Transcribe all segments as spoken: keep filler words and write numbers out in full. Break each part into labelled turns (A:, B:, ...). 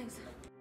A: جايز.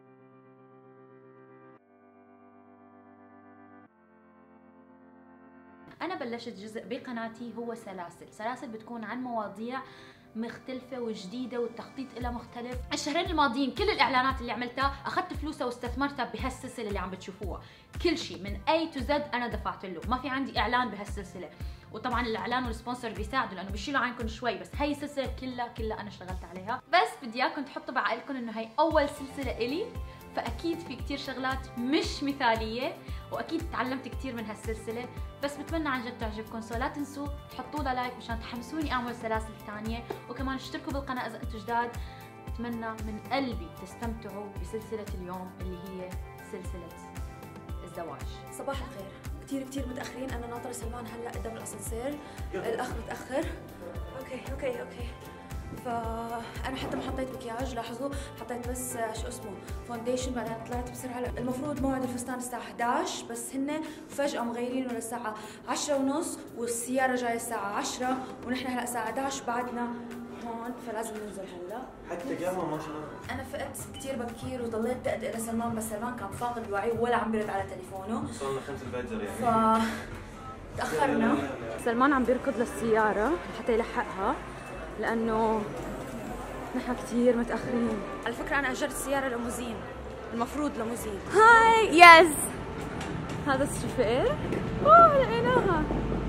A: أنا بلشت جزء بقناتي هو سلاسل، سلاسل بتكون عن مواضيع مختلفة وجديدة والتخطيط إلها مختلف. الشهرين الماضيين كل الإعلانات اللي عملتها أخذت فلوسها واستثمرتها بهالسلسلة اللي عم بتشوفوها، كل شيء من A to Z أنا دفعت له، ما في عندي إعلان بهالسلسلة. وطبعا الإعلان والسبونسر بيساعدوا لأنه بيشيلوا عنكم شوي، بس هي السلسلة كلها كلها أنا اشتغلت عليها. بس بدي إياكم تحطوا بعقلكم إنه هي أول سلسلة إلي، فأكيد في كتير شغلات مش مثالية وأكيد تعلمت كتير من هالسلسلة، بس بتمنى عن جد تعجبكم. سو لا تنسوا تحطوا لها لايك مشان تحمسوني أعمل سلاسل ثانية، وكمان اشتركوا بالقناة إذا أنتم جداد. بتمنى من قلبي تستمتعوا بسلسلة اليوم اللي هي سلسلة الزواج. صباح الخير، كتير كتير متأخرين، أنا ناطرة سلمان هلا قدام الأسانسير، الأخ متأخر. أوكي أوكي أوكي. فانا حتى ما حطيت مكياج، لاحظوا حطيت بس شو اسمه فونديشن، بعدين طلعت بسرعه. المفروض موعد الفستان الساعه إحدى عشر، بس هن فجاه مغيرينه للساعه عشرة ونص، والسياره جايه الساعه عشرة ونحن هلا الساعه إحدى عشر بعدنا هون، فلازم ننزل هلا.
B: حتى قهوه ما شاء الله.
A: انا فقت كثير بكير وضليت دقدق لسلمان، بس سلمان كان فاقد الوعي ولا عم بيرد على تليفونه.
B: وصلنا خمسة الفجر يعني.
A: ف تاخرنا. سلمان عم بيركض للسياره حتى يلحقها لانه نحن كثير متأخرين. على فكرة أنا أجرت سيارة ليموزين، المفروض ليموزين. هاي يس، هذا الشوفير. أوه لقيناها.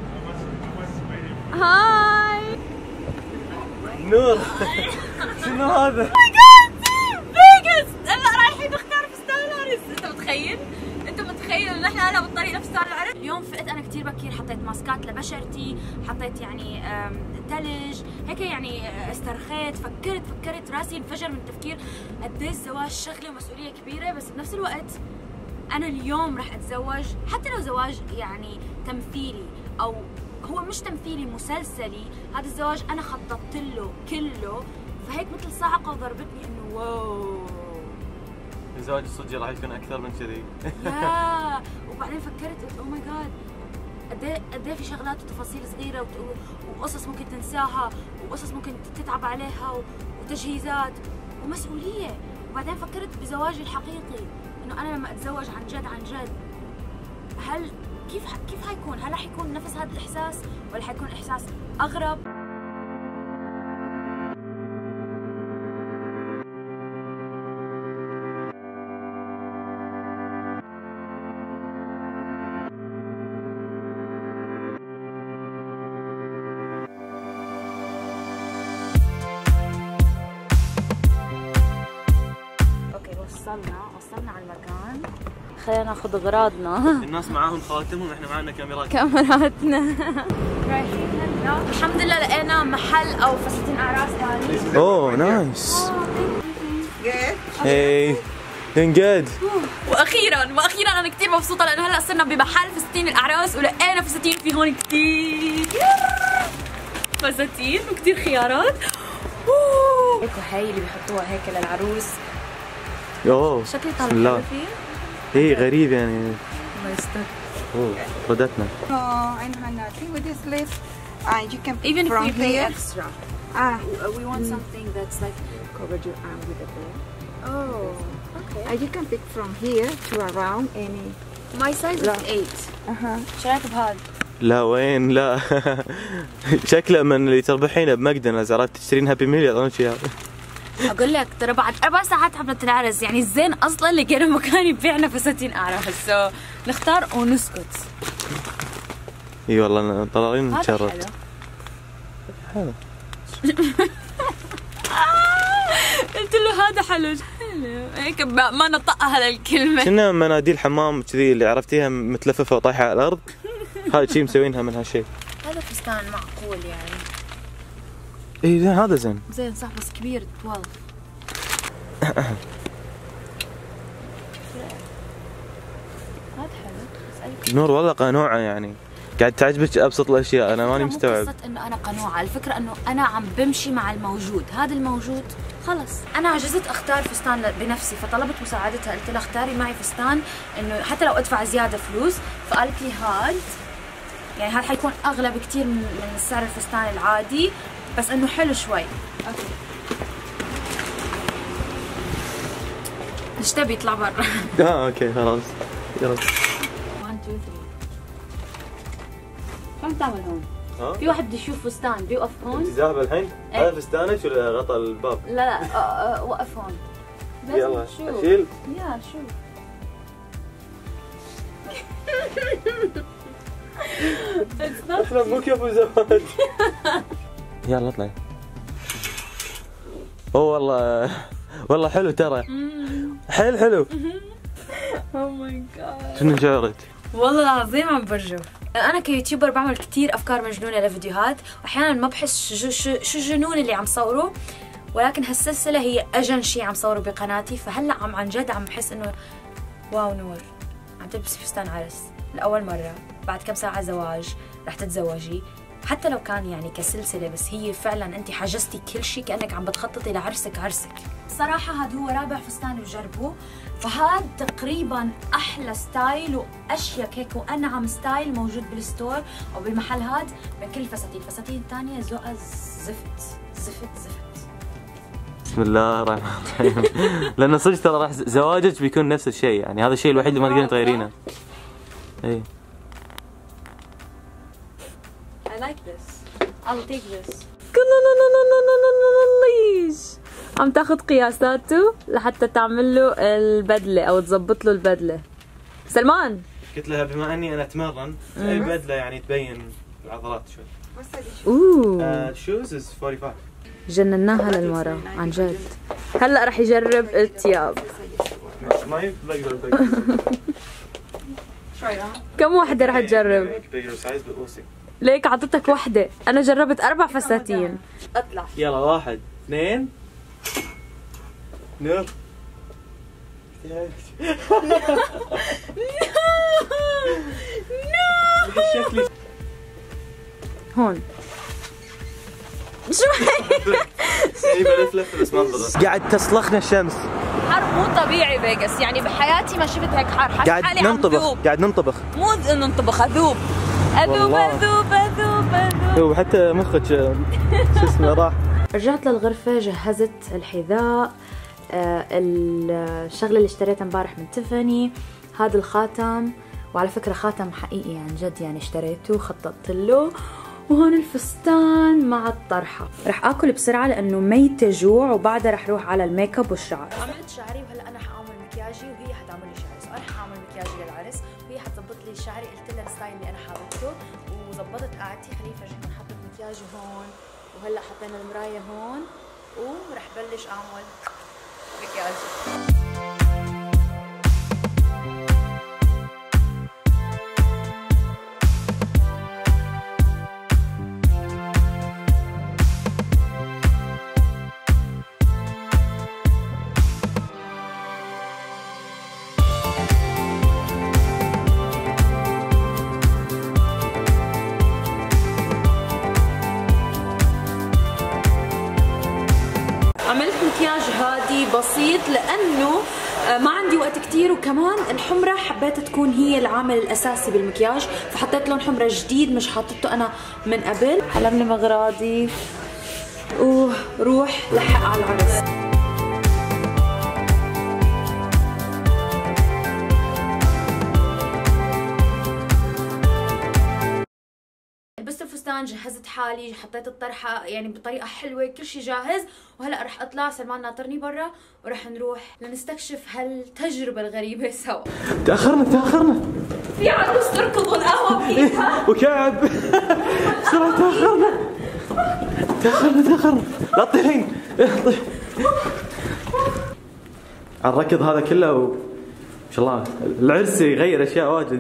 A: هاي
B: نور. شنو هذا؟
A: ماي جاد فيغاس. هلا رايحين نختار فستان العرس. أنت متخيل؟ أنت متخيل إنه نحن هلا بالطريق لفستان العرس؟ اليوم فقت أنا كثير بكير، حطيت ماسكات لبشرتي، حطيت يعني ثلج هيك، يعني استرخيت، فكرت فكرت راسي انفجر من التفكير قد ايه الزواج شغله ومسؤوليه كبيره، بس بنفس الوقت انا اليوم رح اتزوج، حتى لو زواج يعني تمثيلي او هو مش تمثيلي مسلسلي، هذا الزواج انا خططت له كله، فهيك مثل صاعقه ضربتني انه واو
B: الزواج الصجي راح يكون اكثر من كذي.
A: يا وبعدين فكرت او ماي جاد قد ايه قد ايه في شغلات وتفاصيل صغيره وقصص ممكن تنساها وقصص ممكن تتعب عليها وتجهيزات ومسؤوليه. وبعدين فكرت بزواجي الحقيقي، انه انا لما اتزوج عن جد عن جد هل كيف كيف حيكون؟ هل رح يكون نفس هذا الاحساس ولا حيكون احساس اغرب؟ وصلنا وصلنا على المكان، خلينا ناخذ اغراضنا.
B: الناس معاهم خواتمهم، احنا معنا كاميرات
A: كاميراتنا. رايحين هلا الحمد لله لقينا محل او فساتين اعراس ثاني.
B: اوه نايس. هاي doing good.
A: واخيرا واخيرا انا كثير مبسوطه لانه هلا صرنا بمحل فساتين الاعراس ولقينا فساتين في هون كثير فساتين وكثير خيارات. هيك هي اللي بيحطوها هيك للعروس.
B: اوه
A: شكلي طالع فيه.
B: ايه غريب يعني.
A: الله يستر.
B: اوه ردتنا.
C: Oh, and Hannah, with this list, uh, you can
A: even
C: from
A: if you pay
C: here.
A: extra.
C: Ah,
A: we want mm. something that's like covered your arm with a band. Oh, okay.
C: Uh, you can pick from here to around any.
A: My size is eight.
C: Uh huh.
A: شو رايك بهذا؟
B: لا وين لا. شكله من اللي تربحينه بماكدونالدز، عرفت تشترين هابي ميل يعطونك اياه.
A: اقول لك ترى بعد اربع ساعات حفله العرس، يعني الزين اصلا لقينا مكان يبيعنا فساتين اعراس، سو نختار ونسكت.
B: اي والله طالعين نتشرط.
A: حلو. قلت له هذا حلو هيك ما نطقها هالكلمه.
B: كنا مناديل حمام كذي اللي عرفتيها متلففه وطايحه على الارض، هذا شيء مسوينها من هالشيء.
A: هذا فستان معقول يعني.
B: اي زين هذا زين.
A: زين صح بس كبير طوال. هذا حلو.
B: نور والله قنوعه يعني، قاعد تعجبك ابسط الاشياء، انا ماني مستوعب.
A: قصة انه انا قنوعه، الفكره انه انا عم بمشي مع الموجود، هذا الموجود خلص. انا عجزت اختار فستان بنفسي فطلبت مساعدتها، قلت لها اختاري معي فستان انه حتى لو ادفع زياده فلوس، فقالت لي هاد يعني هذا حيكون اغلى بكثير من من سعر الفستان العادي، بس انه حلو شوي. اوكي ايش تبي يطلع برا؟
B: اه اوكي خلاص يلا.
A: واحد اثنين ثلاثة. شو عم تعمل هون؟
B: ها؟
A: في واحد بده يشوف فستان بيوقف هون.
B: انت ذاهبه الحين؟
A: إيه.
B: هذا فستانك ولا غطى الباب؟
A: لا لا آه آه وقف هون.
B: يلا
A: شوف.
B: اشيل.
A: يا شوف.
B: احنا مو كفو زواج. يلا اطلعي. اوه والله والله حلو ترى. حلو حلو.
A: اوه ماي جاد.
B: شنو شعورك؟
A: والله العظيم عم برجف. انا كيوتيوبر بعمل كثير افكار مجنونه لفيديوهات، واحيانا ما بحس شو شو شو الجنون اللي عم صوره، ولكن هالسلسله هي اجن شيء عم صوره بقناتي، فهلا عم عن جد عم بحس انه واو نور عم تلبسي فستان عرس لاول مره بعد كم ساعه زواج، رح تتزوجي، حتى لو كان يعني كسلسله، بس هي فعلا انت حجزتي كل شيء كانك عم بتخططي لعرسك عرسك. صراحه هذا هو رابع فستان بجربه، فهذا تقريبا احلى ستايل واشيك هيك وانعم ستايل موجود بالستور او بالمحل هاد من كل الفساتين. الفساتين الثانيه ذوقها زفت زفت زفت.
B: بسم الله الرحمن الرحيم. لانه صدق ترى راح زواجك بيكون نفس الشيء، يعني هذا الشيء الوحيد اللي ما تقدرين تغيرينه. اي
A: I like this. I'll take this. لا لا لا لا لا لا لا ليش؟ عم تاخذ قياساته لحتى تعمل له البدله او تظبط له البدله. سلمان
B: قلت لها بما اني انا اتمرن اي بدله يعني تبين العضلات شوي.
A: اوه
B: شوز از خمسة وأربعين.
A: جنناها للمرة عن جد. هلا رح يجرب الثياب.
B: ما بقدر بقدر.
A: كم وحده رح تجرب؟ ليك عطتك وحده، انا جربت اربع فساتين. اطلع
B: يلا واحد اثنين نور. نو
A: هون شو
B: هي بلف لفه بس ما انضبط. قاعد تسلخنا الشمس.
A: حر مو طبيعي فيغاس، يعني بحياتي ما شفت هيك حر. حاسه
B: قاعد ننطبخ قاعد ننطبخ
A: مو ننطبخ اذوب اذوب اذوب اذوب اذوب.
B: وحتى مخك شو اسمه راح.
A: رجعت للغرفه، جهزت الحذاء، آه الشغله اللي اشتريتها امبارح من تيفاني، هذا الخاتم، وعلى فكره خاتم حقيقي عن جد يعني اشتريته خططت له، وهون الفستان مع الطرحه. رح اكل بسرعه لانه ميته جوع، وبعدها رح روح على الميك اب والشعر. عملت شعري وهلا انا حاعمل مكياجي وهي حتعمل لي شعري، سو انا حاعمل مكياجي للعرس وهي حتظبط لي شعري. قلت لها الستايل اللي انا حاببته وظبطت قعدتي. خليني افرجيكم، حطيت مكياجي هون وهلا حطينا المرايه هون ورح بلش اعمل مكياجي. عملت مكياج هادي بسيط لانه ما عندي وقت كتير، وكمان الحمرة حبيت تكون هي العامل الاساسي بالمكياج، فحطيت لون حمرة جديد مش حاطته انا من قبل. حلمني مغراضي وروح لحق على العرس. لبست الفستان، جهزت حالي، حطيت الطرحه يعني بطريقه حلوه، كل شيء جاهز، وهلا رح اطلع. سلمان ناطرني برا ورح نروح لنستكشف هالتجربه الغريبه سوا.
B: تاخرنا تاخرنا
A: في عروس تركض والقهوه بايدها
B: وكعب. بسرعه تاخرنا تاخرنا تاخرنا. لا تطيحين على الركض هذا كله و... ما شاء الله العرس يغير اشياء واجد.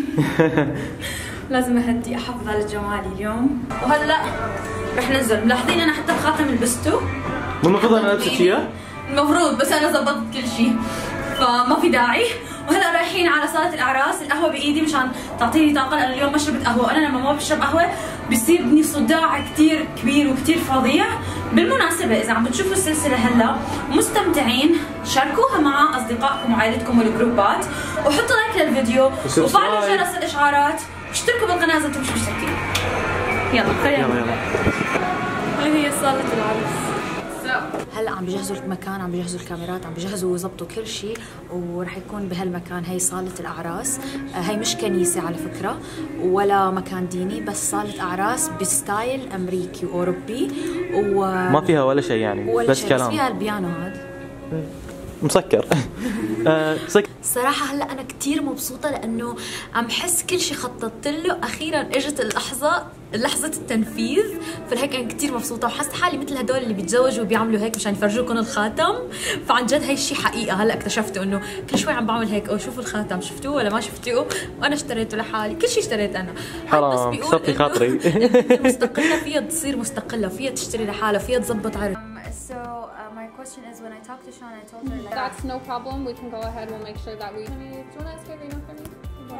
A: لازم اهدي احافظ على جمالي اليوم. وهلا رح ننزل. ملاحظين انا حتى الخاتم لبسته؟
B: مو المفروض انا البسك اياه؟
A: المفروض، بس انا ظبطت كل شيء فما في داعي. وهلا رايحين على صاله الاعراس. القهوه بايدي مشان تعطيني طاقه، لانه اليوم ما شربت قهوه، وانا لما ما بشرب قهوه بيصيبني صداع كثير كبير وكثير فظيع. بالمناسبه اذا عم بتشوفوا السلسله هلا ومستمتعين، شاركوها مع اصدقائكم وعائلتكم والجروبات، وحطوا لايك للفيديو وفعلوا جرس الاشعارات، اشتركوا بالقناه اذا انتم مش مشتركين. يلا خلينا
B: يلا يلا.
A: هي صاله العرس. هلا عم بيجهزوا المكان، عم بيجهزوا الكاميرات، عم بيجهزوا ويظبطوا كل شيء، ورح يكون بهالمكان. هي صالة الأعراس، هي مش كنيسة على فكرة ولا مكان ديني، بس صالة أعراس بستايل أمريكي وأوروبي، وما
B: فيها ولا شيء يعني،
A: ولا
B: بس
A: شيء،
B: كلام.
A: بس فيها البيانو هذا
B: مسكر. مسكر.
A: صراحة هلا أنا كتير مبسوطة لأنه عم حس كل شيء خططت له، أخيرا إجت اللحظة، لحظة التنفيذ، فلهيك أنا كتير مبسوطة، وحست حالي مثل هدول اللي بيتزوجوا وبيعملوا هيك مشان يفرجوكم الخاتم. فعن جد هاي الشيء حقيقة، هلا اكتشفته إنه كل شوي عم بعمل هيك، أو شوفوا الخاتم شفتوه ولا ما شفتوه، وأنا اشتريته لحالي، كل شيء اشتريت أنا.
B: حرام كسرتي خاطري.
A: مستقلة فيها تصير مستقلة، فيها تشتري لحالها، فيها تظبط عرض.
D: So uh, my question is, when I talked to Sean, I told her like,
E: that's no problem. We can go ahead. We'll make sure that we. Do you want to ask Irina for me?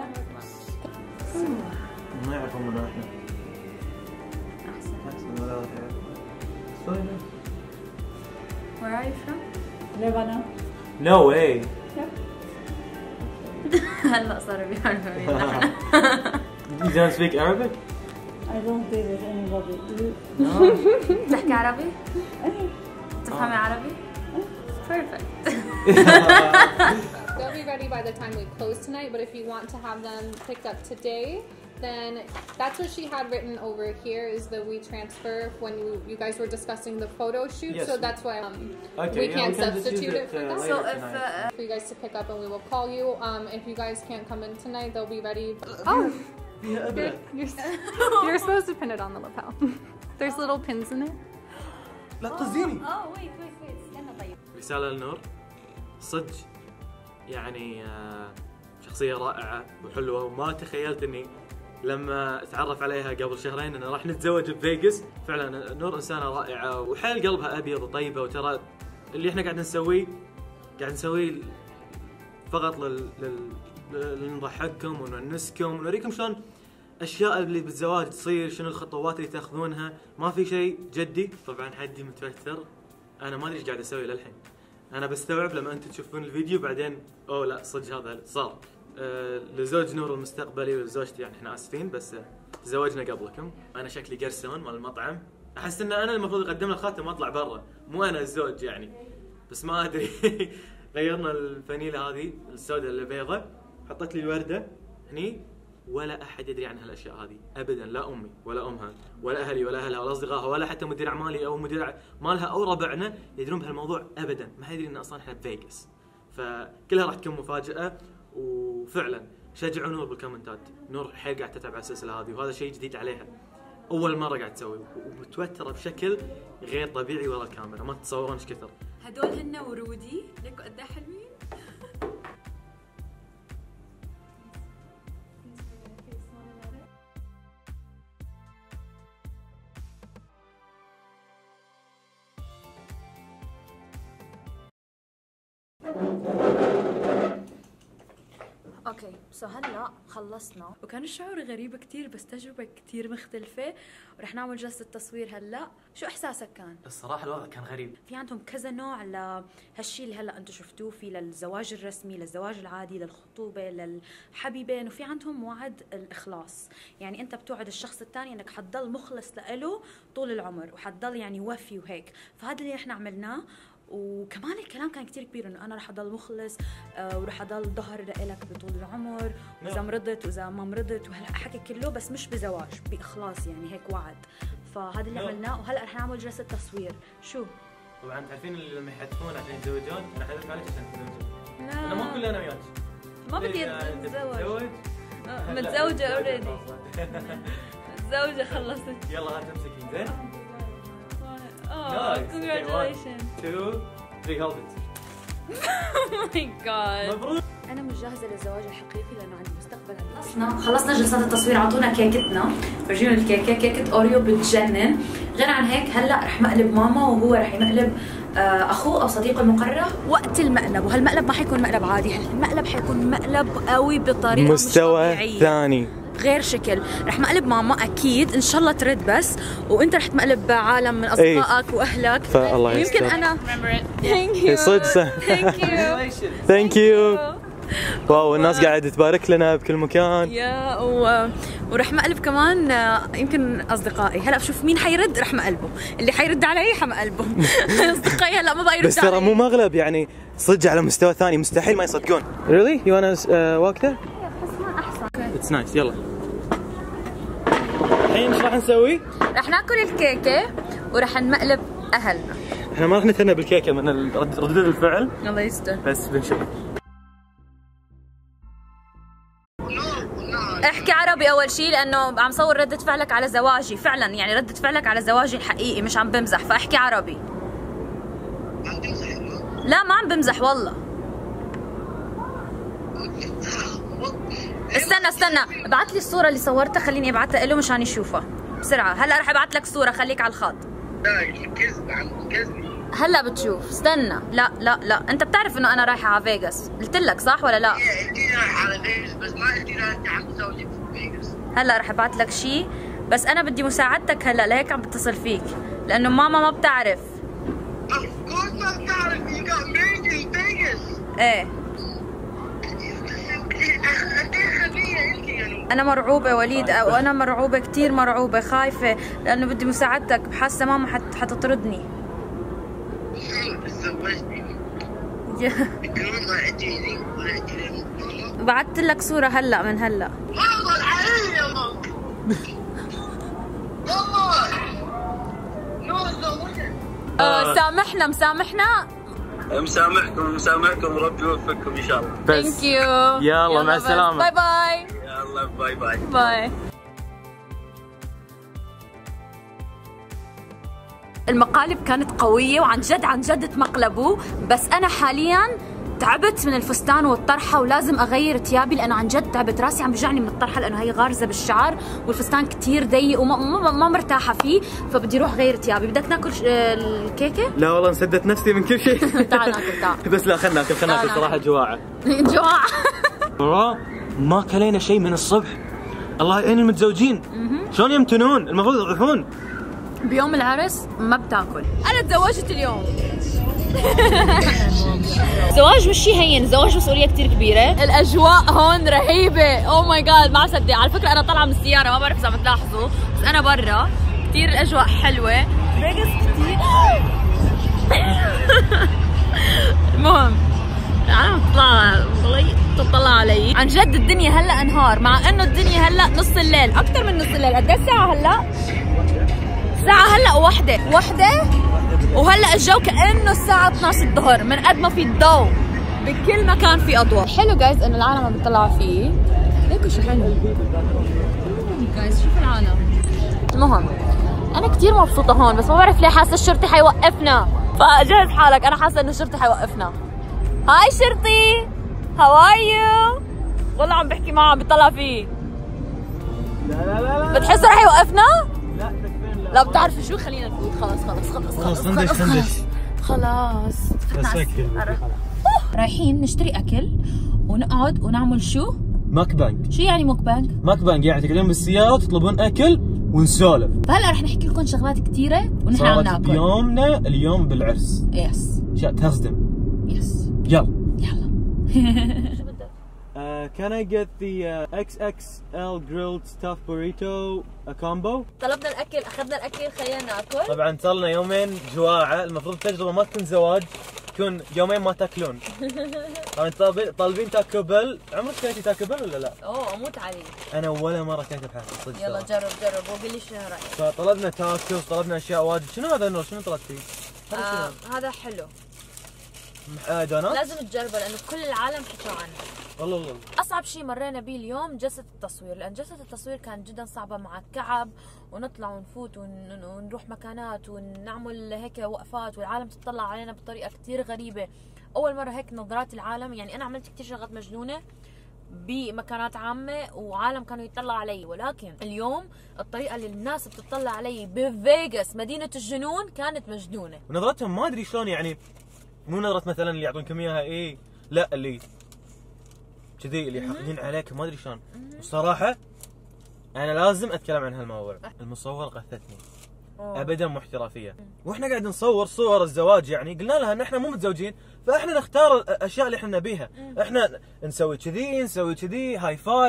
B: ما يعرفون من احنا.
D: where are you from?
C: Lebanon.
B: No way.
D: هلا صاروا بيعرفوا مين نحن.
B: You don't speak Arabic?
C: I don't deal with anybody.
D: بتحكي عربي؟ تفهمي عربي؟ Perfect.
E: They'll be ready by the time we close tonight. But if you want to have them picked up today, then that's what she had written over here. Is the we transfer when you you guys were discussing the photo shoot.
B: Yes.
E: So that's why um,
B: Okay,
E: we
B: yeah,
E: can't
B: we can just
E: substitute
B: use
E: it for
B: it, uh,
E: that.
B: later
D: So if
B: tonight.
D: uh,
E: For you guys to pick up, and we will call you. Um, if you guys can't come in tonight, they'll be ready. Oh, you're, you're, you're supposed to pin it on the lapel. There's little pins in it.
B: لا تقصديني.
D: oh wait wait wait استنى طيب.
B: رسالة لنور، صدق يعني شخصية رائعة وحلوة، وما تخيلت اني لما اتعرف عليها قبل شهرين ان راح نتزوج بفيغاس. فعلا نور انسانة رائعة وحيل قلبها ابيض وطيبة، وترى اللي احنا قاعد نسويه قاعد نسويه فقط لل لل لنضحككم ونونسكم ونوريكم شلون اشياء اللي بالزواج تصير، شنو الخطوات اللي تاخذونها، ما في شيء جدي. طبعا حدي متوتر، انا ما ادري ايش قاعد اسوي للحين، انا بستوعب لما انتم تشوفون الفيديو بعدين اوه لا صدق هذا صار. آه لزوج نور المستقبلي ولزوجتي يعني احنا اسفين، بس آه تزوجنا قبلكم. انا شكلي قرسون مال المطعم، احس ان انا المفروض اقدم له خاتم واطلع برا، مو انا الزوج يعني، بس ما ادري. غيرنا الفانيله هذه السوداء البيضة، حطت لي الورده هني، ولا احد يدري عن هالاشياء هذه ابدا، لا امي ولا امها ولا اهلي ولا اهلها ولا اصدقائها ولا حتى مدير اعمالي او مدير مالها او ربعنا يدرون بهالموضوع ابدا، ما حد يدري ان اصلا احنا بفيغاس. فكلها راح تكون مفاجاه، وفعلا شجعوا نور بالكومنتات. نور حيل قاعد تتعب على السلسله هذه، وهذا شيء جديد عليها، اول مره قاعد تسوي، ومتوتره بشكل غير طبيعي ورا الكاميرا، ما تتصورون ايش كثر.
A: هدول هن ورودي، ليكوا قد ايه حلوين. اوكي سو هلا خلصنا، وكان الشعور غريب كتير، بس تجربة كتير مختلفة، ورح نعمل جلسة تصوير هلا. شو احساسك كان؟
B: الصراحه الوضع كان غريب،
A: في عندهم كذا نوع لهالشيء اللي هلا انتم شفتوه، في للزواج الرسمي، للزواج العادي، للخطوبة، للحبيبين، وفي عندهم وعد الاخلاص، يعني انت بتوعد الشخص الثاني انك حتضل مخلص له طول العمر، وحتضل يعني وفي وهيك. فهذا اللي احنا عملناه، وكمان الكلام كان كتير كبير انه انا رح اضل مخلص آه ورح اضل ظهر لك بطول العمر، واذا مرضت واذا ما مرضت، وهالحكي كله، بس مش بزواج، باخلاص يعني هيك وعد. فهذا اللي عملناه، وهلا رح نعمل جلسه تصوير. شو
B: طبعا تعرفين اللي لما يحتفون عشان يتزوجون، انا حلفت عليك عشان تتزوجون.
A: لا
B: انا مو كل انا وياك،
A: ما بدي اتزوج،
B: آه
A: متزوجه اوريدي، متزوجه خلصت.
B: يلا هات امسكي زين.
A: اوه congratulations.
B: two three hold it.
A: Oh my god.
B: مبروك.
A: انا مش جاهزه للزواج الحقيقي لانه عندي مستقبل. خلصنا خلصنا جلسات التصوير، اعطونا كيكتنا، فرجينا الكيكه، كيكه اوريو بتجنن. غير عن هيك هلا رح مقلب ماما، وهو رح يمقلب اخوه او صديقه المقرب وقت المقلب. وهالمقلب ما حيكون مقلب عادي، المقلب حيكون مقلب قوي بطريقه
B: مستوى
A: مش
B: ثاني
A: غير شكل. رح مقلب ماما اكيد ان شاء الله ترد، بس وانت رح تمقلب عالم من اصدقائك ايه. واهلك،
B: فالله
A: يمكن انا ثانك يو
B: صدق
A: ثانك يو
B: ثانك يو. واو الناس قاعده تبارك لنا بكل مكان.
A: يا و...
F: ورح مقلب كمان يمكن اصدقائي. هلا بشوف مين حيرد، رح مقلبه، اللي حيرد علي حمقلبه. اصدقائي هلا ما بقى يرد
B: بس ترى مو مغلب يعني، صدق على مستوى ثاني مستحيل ما يصدقون. Really? You wanna walk there? It's nice. يلا. الحين ايش راح نسوي؟
F: رح ناكل الكيكه ورح نمقلب اهلنا.
B: احنا ما راح نتهنى بالكيكه من ردود الفعل.
F: الله يستر.
B: بس بنشوف.
F: احكي عربي اول شيء لانه عم صور ردة فعلك على زواجي، فعلا يعني ردة فعلك على زواجي الحقيقي، مش عم بمزح، فاحكي عربي.
G: عم تمزح؟
F: لا ما عم بمزح والله. استنى استنى ابعث لي الصورة اللي صورتها، خليني ابعثها له مشان يشوفها بسرعة. هلا رح ابعث لك صورة، خليك على الخط.
G: لا كذب، عم كذب.
F: هلا بتشوف. استنى. لا لا لا انت بتعرف انه انا رايحة على فيغاس، قلت لك صح ولا لا؟
G: ايه قلتي رايحة على فيغاس بس ما قلتي رايحة عم تزوجي في فيغاس.
F: هلا رح ابعث لك شيء، بس انا بدي مساعدتك هلا، لهيك عم بتصل فيك لانه ماما ما بتعرف.
G: Of course ما بتعرف. You got married in Vegas.
F: ايه أنا مرعوبة وليد، وأنا مرعوبة كتير مرعوبة، خايفة لأنه بدي مساعدتك، بحاسة ماما حت حتطردني. بعثت لك صورة هلا من هلا. آه سامحنا مسامحنا
G: مسامحكم مسامحكم وربي يوفقكم ان شاء الله.
B: بس
F: ثانك يو.
B: يلا مع السلامة.
F: باي باي.
G: يلا باي باي.
F: باي. المقالب كانت قوية وعن جد عن جد تمقلبوا، بس أنا حاليا تعبت من الفستان والطرحة ولازم أغير ثيابي لأنه عن جد تعبت، راسي عم بيوجعني من الطرحة لأنه هي غارزة بالشعر والفستان كتير ضيق وما ما, ما مرتاحة فيه، فبدي أروح غير ثيابي. بدك ناكل الكيكة؟
B: لا والله انسدت نفسي من كل شيء.
F: تعال ناكل تعال.
B: بس لا خلنا ناكل خلنا ناكل صراحة جواعة.
F: جواعة.
B: والله ما كلينا شيء من الصبح. الله يعين المتزوجين. شلون يمتنون؟ المفروض يضعفون.
F: بيوم العرس ما بتاكل. أنا تزوجت اليوم. زواج مش شيء هين، زواج مسؤولية كتير كبيرة. الأجواء هون رهيبة، أوه ماي جاد ما صدق. على فكرة أنا طالعة من السيارة، ما بعرف إذا عم تلاحظوا بس أنا برا كتير الأجواء حلوة. فيغاس كتير. المهم أنا عم تطلع والله تطلع علي عن جد. الدنيا هلا انهار، مع إنه الدنيا هلا نص الليل، أكثر من نص الليل. قد إيه الساعة هلا؟ الساعة هلا واحدة واحدة وهلا الجو كأنه الساعة اثنعش الظهر من قد ما في الضوء، بكل مكان في أضواء. حلو جايز إنه العالم عم بيطلعوا فيه، ليكوا شو حلو جايز، شوفوا العالم. المهم أنا كتير مبسوطة هون، بس ما بعرف ليه حاسة الشرطي حيوقفنا، فجهز حالك أنا حاسة إنه الشرطي حيوقفنا. هاي شرطي، هاو ار يو؟ والله عم بحكي معه عم بيطلع فيه.
B: لا لا لا لا
F: بتحسه رح يوقفنا؟
B: لا تكفين.
F: لا بتعرفوا شو، خلينا نفوت. خلص خلص خلص خلص
B: خلص خلص
F: خلاص رايحين نشتري اكل ونقعد ونعمل شو؟
B: ماكبانج.
F: شو يعني ماكبانج؟
B: ماكبانج يعني تقعدون بالسيارة تطلبون اكل ونسولف.
F: فهلا رح نحكي لكم شغلات كثيرة ونحن عم ناكل.
B: بيومنا اليوم بالعرس.
F: يس.
B: اشياء تصدم.
F: يس.
B: يلا.
F: يلا.
B: Uh, can I get the uh, إكس إكس إل grilled stuffed burrito a combo?
F: طلبنا الاكل، اخذنا الاكل، خلينا ناكل.
B: طبعا صار لنا يومين جواعة، المفروض التجربة ما تكون زواج، تكون يومين ما تاكلون. طبعا طالبين طالبين تاكو بل، عمرك كلتي تاكو بل ولا لا؟
F: اوه اموت عليه.
B: انا ولا مرة كلته بحياتي صدق.
F: يلا جرب جرب وقول لي شنو رايك.
B: فطلبنا تاكوز، طلبنا اشياء واجد. شنو هذا نور؟ شنو طلبتي؟ هذا
F: آه
B: شنو؟
F: هذا حلو.
B: آه دونات؟
F: لازم تجربه لانه كل العالم حكوا عنه.
B: والله والله.
F: اصعب شيء مرينا به اليوم جلسه التصوير، لان جلسه التصوير كانت جدا صعبه مع الكعب، ونطلع ونفوت ون... ونروح مكانات ونعمل هيك وقفات، والعالم تطلع علينا بطريقه كثير غريبه. اول مره هيك نظرات العالم، يعني انا عملت كثير شغلات مجنونه بمكانات عامه وعالم كانوا يطلعوا علي، ولكن اليوم الطريقه اللي الناس بتطلع علي بفيغاس مدينه الجنون كانت مجنونه.
B: ونظرتهم ما ادري شلون، يعني مو نظرة مثلا اللي يعطونكم اياها ايه، لا اللي كذي اللي حاقدين عليك ما ادري شلون. والصراحة انا لازم اتكلم عن هالموضوع. المصور غثتني ابدا مو احترافية، واحنا قاعد نصور صور الزواج يعني قلنا لها ان احنا مو متزوجين، فاحنا نختار الاشياء اللي احنا نبيها، احنا نسوي كذي نسوي كذي هاي فايف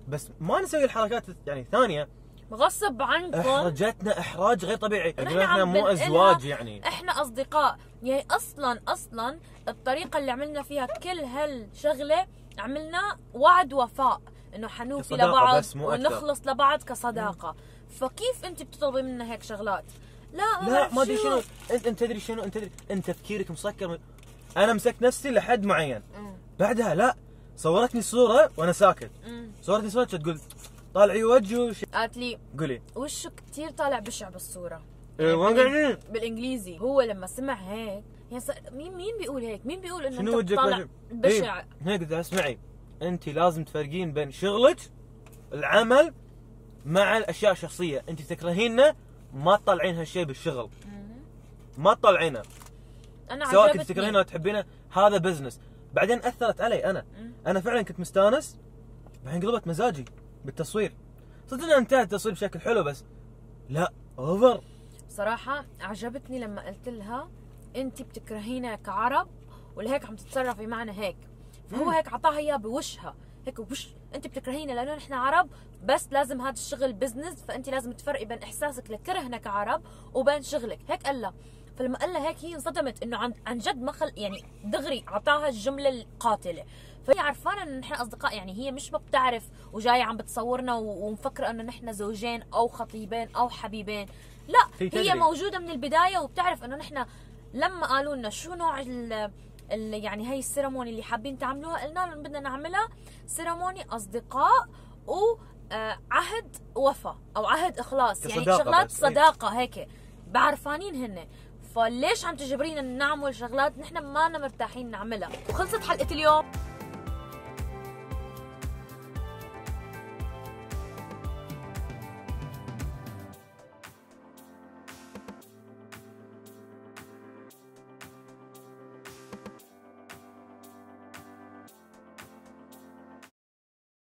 H: بس ما نسوي الحركات يعني الثانيه
F: غصب عنكم.
H: احرجتنا احراج غير طبيعي.
F: نحن
H: احنا
F: عم
H: مو
F: بنقلها
H: ازواج يعني،
F: احنا اصدقاء. يعني اصلا اصلا الطريقه اللي عملنا فيها كل هالشغله عملنا وعد وفاء انه حنوفي
H: كصداقة
F: لبعض
H: بس مو أكثر.
F: ونخلص لبعض كصداقه. فكيف انت بتطلبي منا هيك شغلات؟ لا ما
H: لا
F: بعرف
H: ما ادري
F: شو.
H: شنو. انت انت تدري شنو، انت تدري انت تفكيرك مسكر. انا مسكت نفسي لحد معين،
F: مم.
H: بعدها لا صورتني صوره وانا ساكت.
F: مم.
H: صورتني صوره تقول طالعي وجهه ش...
F: قالت لي
H: قولي
F: وشه كثير طالع بشع بالصوره.
H: إيه وين قاعدين؟
F: بالانجليزي. هو لما سمع هيك يعني صار مين مين بيقول هيك؟ مين بيقول انه
H: شنو
F: انت
H: وجهك
F: طالع
H: وجه؟
F: بشع؟
H: إيه. هيك قلت اسمعي، انت لازم تفرقين بين شغلك العمل مع الاشياء الشخصيه. انت تكرهيننا ما تطلعين هالشيء بالشغل، ما تطلعينه.
F: انا
H: سواء
F: عجبتني.
H: كنت تكرهينه ولا تحبينه هذا بزنس. بعدين اثرت علي انا
F: مم.
H: انا فعلا كنت مستانس، بعدين قلبت مزاجي بالتصوير. صدق انه انتهى التصوير بشكل حلو، بس لا اوفر.
F: صراحة عجبتني لما قلت لها انت بتكرهينا كعرب ولهيك عم تتصرفي معنا هيك. فهو
H: مم.
F: هيك عطاها اياه بوشها هيك وش انت بتكرهينا لانه نحن عرب، بس لازم هذا الشغل بزنس، فانت لازم تفرقي بين احساسك لكرهنا كعرب وبين شغلك. هيك قال لها. فلما قال لها هيك هي انصدمت انه عن عن جد ما خل يعني دغري عطاها الجمله القاتله. فهي عرفانه انه نحن اصدقاء، يعني هي مش ما بتعرف وجايه عم بتصورنا ومفكره انه نحن زوجين او خطيبين او حبيبين. لا
H: هي
F: هي
H: تدري.
F: موجوده من البدايه وبتعرف انه نحن لما قالوا لنا شو نوع ال ال يعني هي السيرموني اللي حابين تعملوها، قلنا لهم بدنا نعملها سيرموني اصدقاء وعهد وفا او عهد اخلاص، يعني
H: كصداقة
F: شغلات
H: بس.
F: صداقه هيك بعرفانين هن. فليش عم تجبرينا نعمل شغلات نحن ما مرتاحين نعملها؟ وخلصت حلقه اليوم.